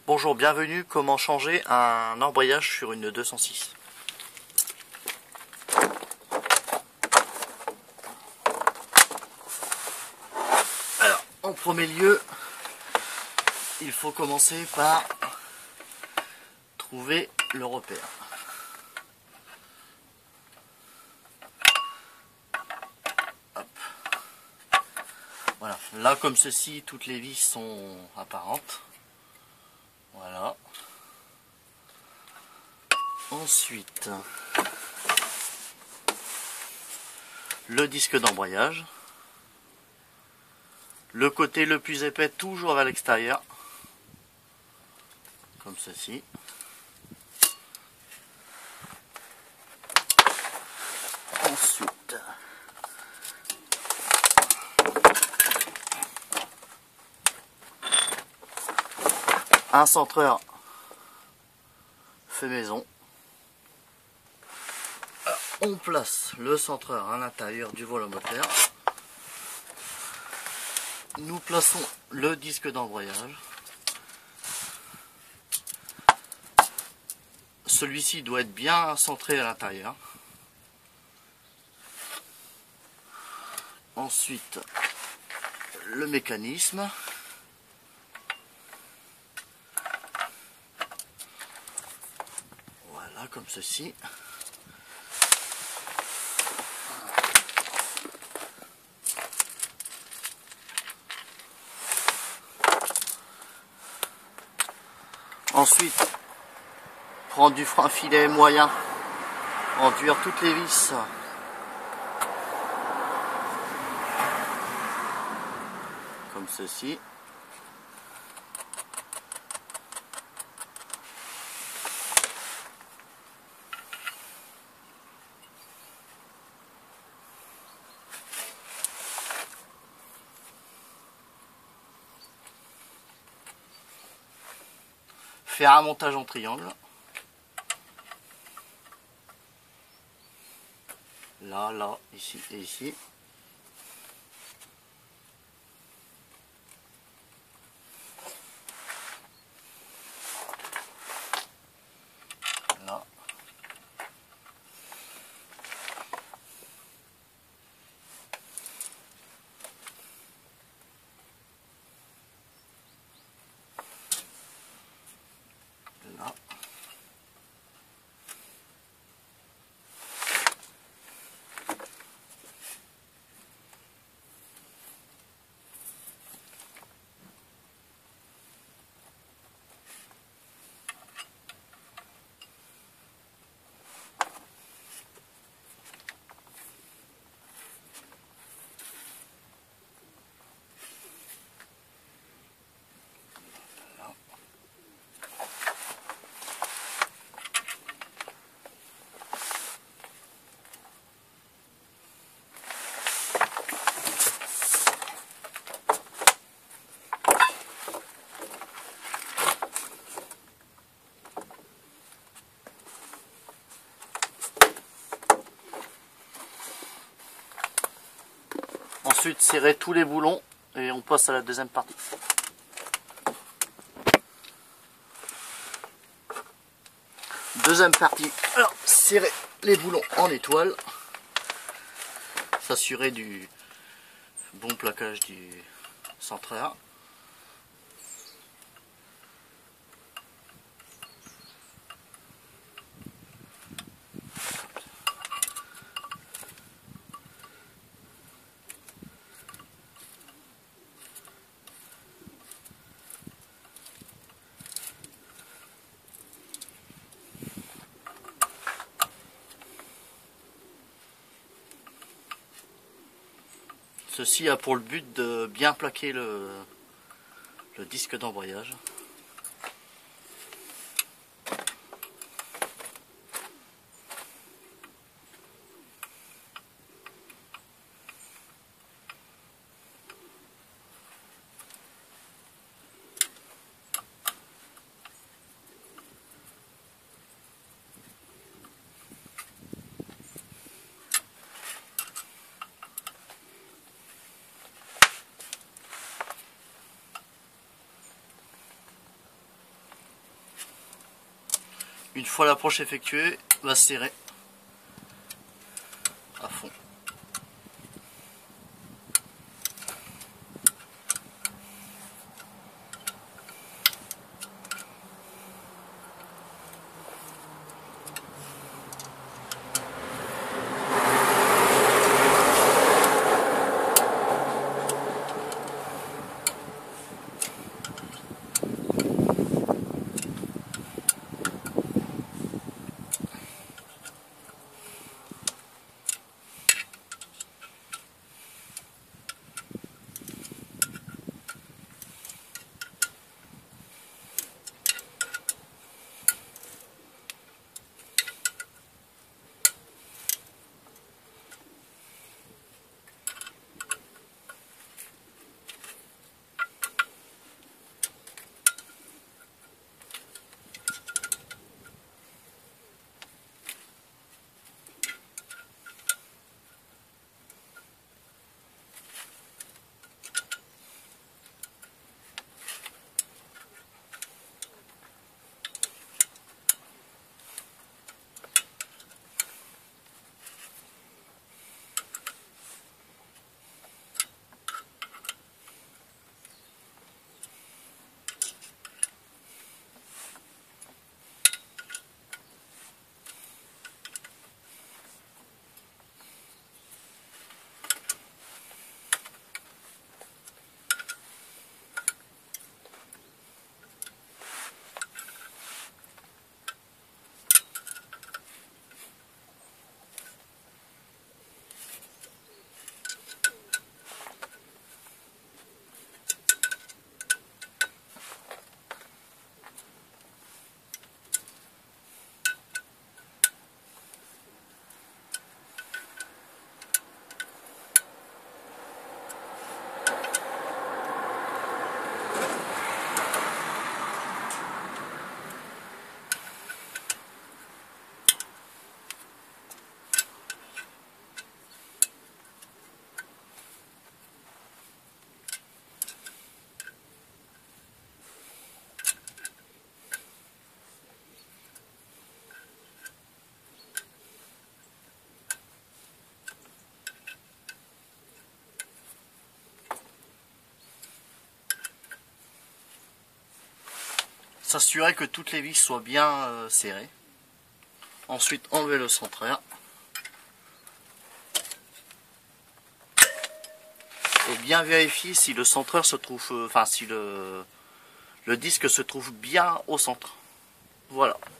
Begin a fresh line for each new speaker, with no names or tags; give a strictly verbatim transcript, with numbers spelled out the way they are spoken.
Bonjour, bienvenue. Comment changer un embrayage sur une deux cent six? Alors, en premier lieu, il faut commencer par trouver le repère. Hop. Voilà, là comme ceci, toutes les vis sont apparentes. Voilà. Ensuite, le disque d'embrayage. Le côté le plus épais toujours vers l'extérieur. Comme ceci. Ensuite, un centreur fait maison. Alors, on place le centreur à l'intérieur du volomoteur. Nous plaçons le disque d'embrayage. Celui-ci doit être bien centré à l'intérieur. Ensuite, le mécanisme. Voilà, comme ceci. Ensuite, prendre du frein filet moyen, enduire toutes les vis. Comme ceci. Faire un montage en triangle. Là, là, ici et ici. Là. Là. Ensuite, serrer tous les boulons et on passe à la deuxième partie. Deuxième partie, alors serrer les boulons en étoile, s'assurer du bon plaquage du centreur. Ceci a pour le but de bien plaquer le, le disque d'embrayage. Une fois l'approche effectuée, va serrer à fond. S'assurer que toutes les vis soient bien euh, serrées. Ensuite, enlever le centraire. Et bien vérifier si le centreur se trouve, euh, enfin si le, le disque se trouve bien au centre. Voilà.